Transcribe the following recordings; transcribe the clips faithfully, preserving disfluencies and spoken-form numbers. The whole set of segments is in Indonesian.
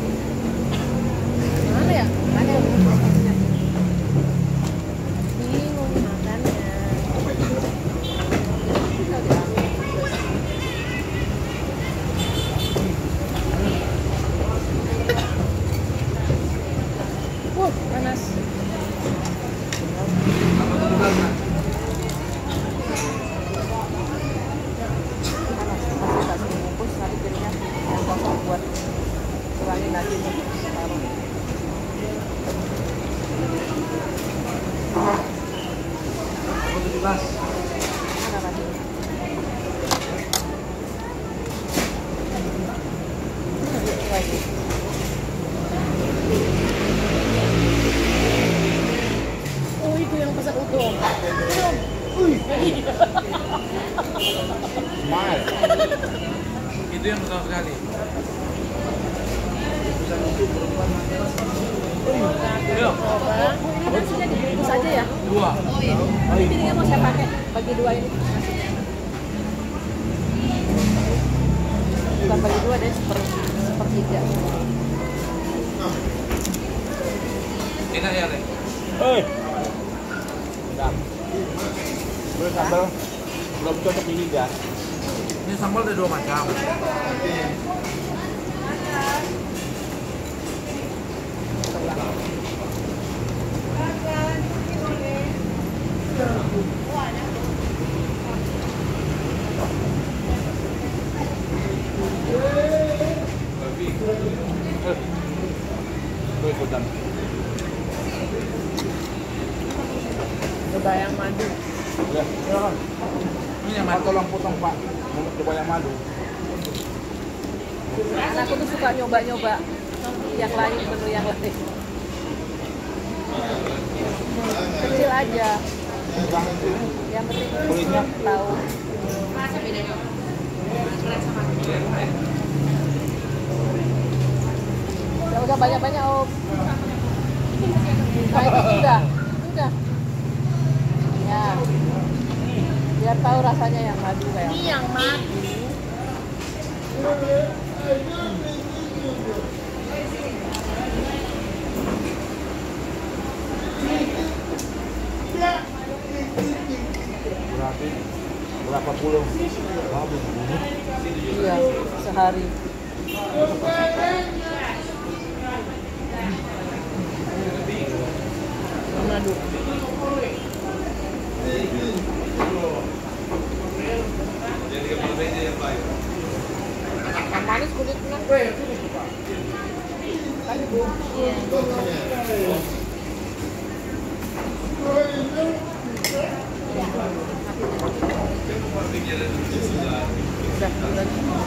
Mana ya? Ada. Bingung makannya. Wuh, panas. Kurangin lagi nih, taruh. Mana lagi? Lagi. Oh, itu yang pesan udon. Udon. Wih. Smile. Itu yang besar sekali. Iya. Ini kan sudah dibungkus aja ya? Dua. Oh iya. Ini piringnya mau saya pakai bagi dua ini. Bukan bagi dua deh, seperti sepertiga. Enak ya, Rek? Hei. Sedap. Boleh sambal. Belum cocok ini ya. Ini sambal ada dua macam. Coba yang madu. Ya, silakan. Ini yang Pak, madu. tolong potong Pak. Mau coba yang madu. Anakku tuh suka nyoba-nyoba yang lain, menu yang lain. Kecil aja. Yang penting Kulitnya tahu. Ya udah banyak-banyak Om. Nah, itu sudah, sudah. Ya, biar tahu rasanya yang madu kayak. Ini yang madu. berarti berapa puluh? Bagus. Iya, sehari. Manado. Yang manis kulitnya. Kan Bu. Iya. Udah, udah.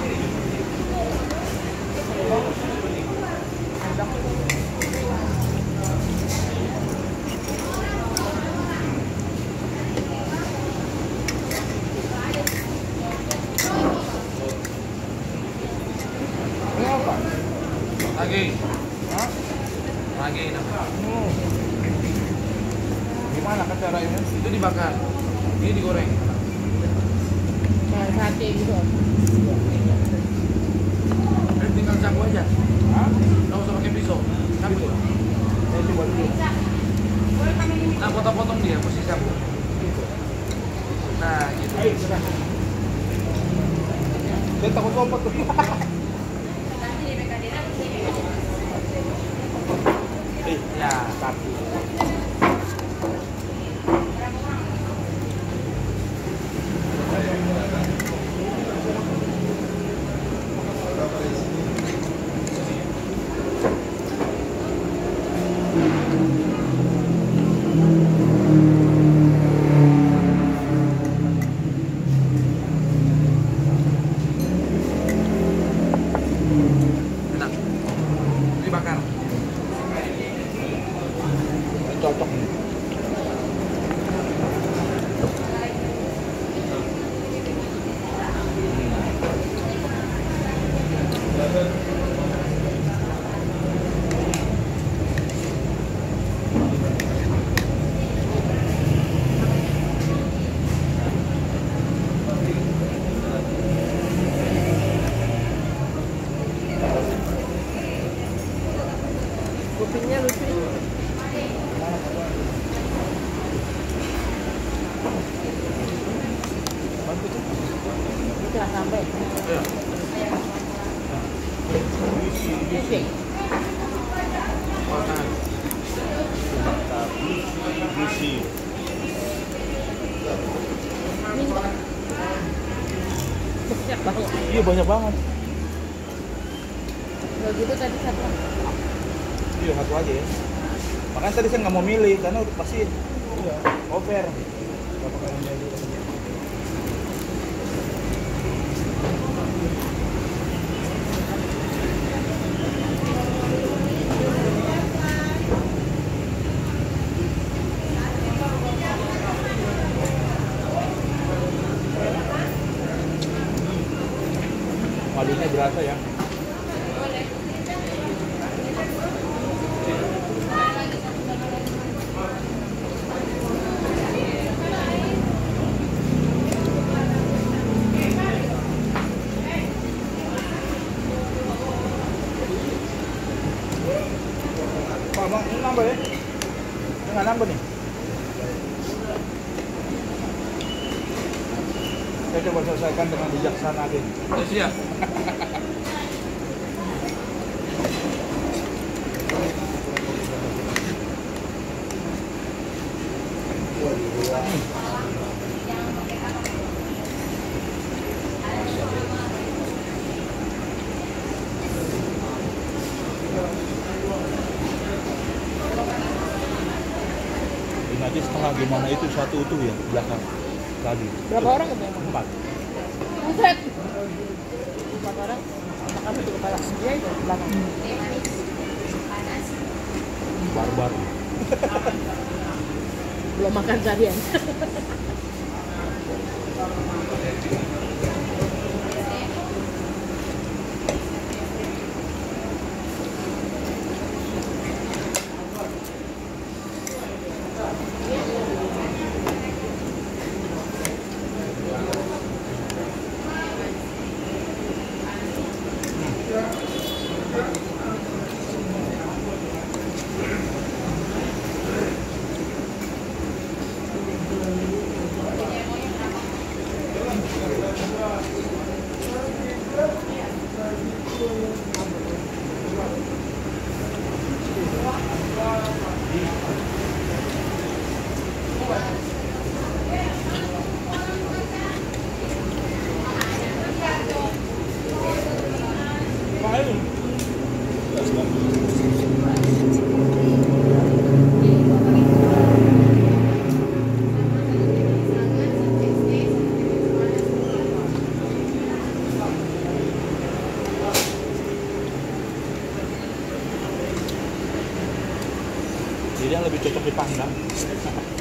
Ini apa? Lagi. Hah? Lagi namanya. Hmm. Gimana kan caranya? Itu dibakar. Ini digoreng. Kayak sate gitu. Eh, tinggal sapu aja. Hah? Nggak usah pakai pisau. Sapu. Saya coba dulu. Nah, potong-potong dia, mesti sapu. Nah, gitu. Ayo, serah. Saya takut lompat tuh. Eh, Ya. satu. Enak. Dibakar. Cocok nih. Kupingnya lucu. Itu lah sampai. Iya. Oke. Oh, nah. Juicy. Banyak banget. Iya banyak banget. Kalau gitu tadi satu. Iya satu aja ya. Makanya tadi saya nggak mau milih karena pasti iya over. Berapa kalinya itu? Madunya berasa ya. Pak, Bang, ini nambah ya? Ini nggak nambah nih? Saya coba selesaikan dengan bijaksana deh. Yes, ya. Ini aja setengah gimana itu satu utuh ya belakang tadi. Berapa orang itu emang? Empat. Buset. Empat orang. Makan itu kepala dia itu belakang. Barbar. Belum makan seharian. Jadi yang lebih cocok dipanggang.